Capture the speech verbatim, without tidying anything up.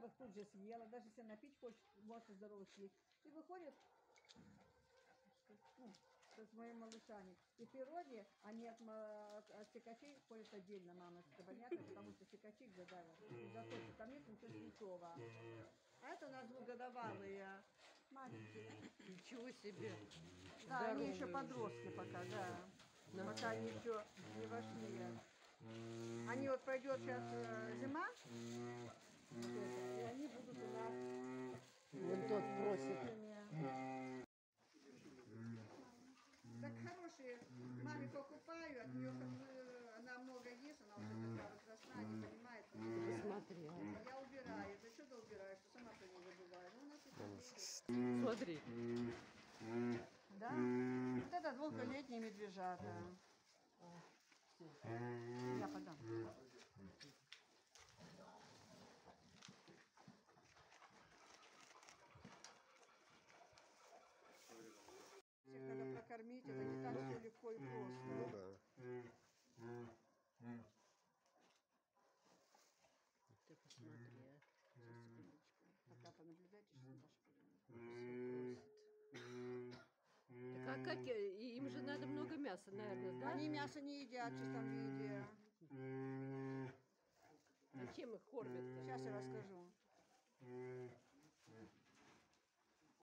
их тут же съела, даже если напить хочет, может здорово съесть. И выходит ну, с моими малышами. И в природе они от, от, от сикачей ходят отдельно, мама с кабанятами, потому что сикачи их задавят. И за то, что там нет ничего святого. А это у нас двухгодовалые маленькие. Ничего себе. Да, здоровые. Они еще подростки пока, да. Но пока они еще не вошли. Они вот пройдет сейчас э, зима, вот это, и они будут у нас. Вот тот просит. Так хорошие, маме покупаю, от нее она много ест, она уже такая возрастная, не понимает. Смотри. Я убираю, да что ты убираешь, что сама про нее забываю. Ну, у нас и смотри. Да? Вот это двухлетние медвежата. Я подам. Всех надо прокормить, это не так все легко и просто. Ну да. Ты посмотри, а. Сейчас, секундочку. Пока понаблюдайте, что Даша просит. Так а как, им же надо много мяса, наверное, да? Они мясо не едят в чистом виде. А чем их кормят? Сейчас я расскажу.